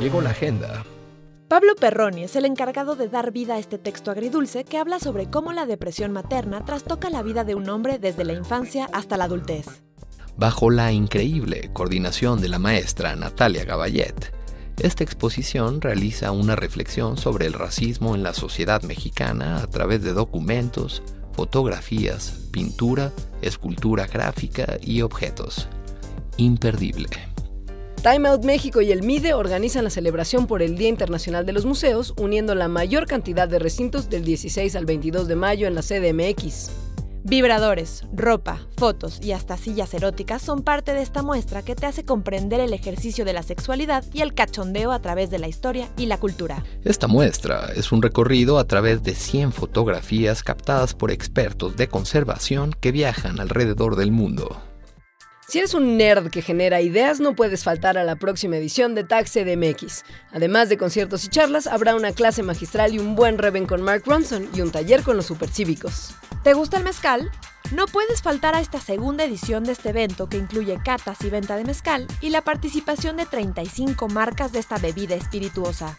llegó la agenda. Pablo Perroni es el encargado de dar vida a este texto agridulce que habla sobre cómo la depresión materna trastoca la vida de un hombre desde la infancia hasta la adultez. Bajo la increíble coordinación de la maestra Natalia Gabayet, esta exposición realiza una reflexión sobre el racismo en la sociedad mexicana a través de documentos, fotografías, pintura, escultura gráfica y objetos. Imperdible. Time Out México y el MIDE organizan la celebración por el Día Internacional de los Museos, uniendo la mayor cantidad de recintos del 16 al 22 de mayo en la CDMX. Vibradores, ropa, fotos y hasta sillas eróticas son parte de esta muestra que te hace comprender el ejercicio de la sexualidad y el cachondeo a través de la historia y la cultura. Esta muestra es un recorrido a través de 100 fotografías captadas por expertos de conservación que viajan alrededor del mundo. Si eres un nerd que genera ideas, no puedes faltar a la próxima edición de Tag CDMX. Además de conciertos y charlas, habrá una clase magistral y un buen reven con Mark Ronson y un taller con los supercívicos. ¿Te gusta el mezcal? No puedes faltar a esta segunda edición de este evento que incluye catas y venta de mezcal y la participación de 35 marcas de esta bebida espirituosa.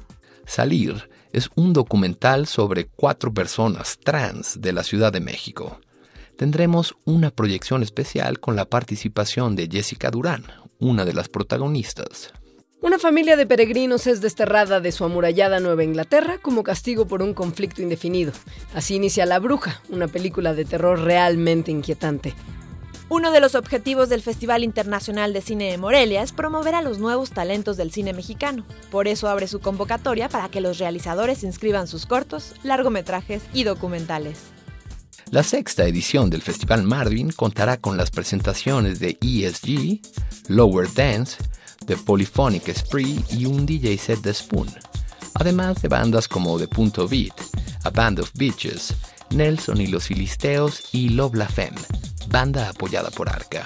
Salir es un documental sobre 4 personas trans de la Ciudad de México. Tendremos una proyección especial con la participación de Jessica Durán, una de las protagonistas. Una familia de peregrinos es desterrada de su amurallada Nueva Inglaterra como castigo por un conflicto indefinido. Así inicia La Bruja, una película de terror realmente inquietante. Uno de los objetivos del Festival Internacional de Cine de Morelia es promover a los nuevos talentos del cine mexicano. Por eso abre su convocatoria para que los realizadores inscriban sus cortos, largometrajes y documentales. La 6ª edición del Festival Marvin contará con las presentaciones de ESG, Lower Dance, The Polyphonic Spree y un DJ set de Spoon, además de bandas como The Punto Beat, A Band of Bitches, Nelson y los Filisteos y Love La Femme, banda apoyada por Arca.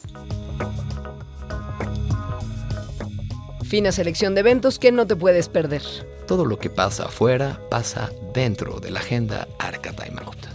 Fina selección de eventos que no te puedes perder. Todo lo que pasa afuera pasa dentro de la agenda Arca Time Out.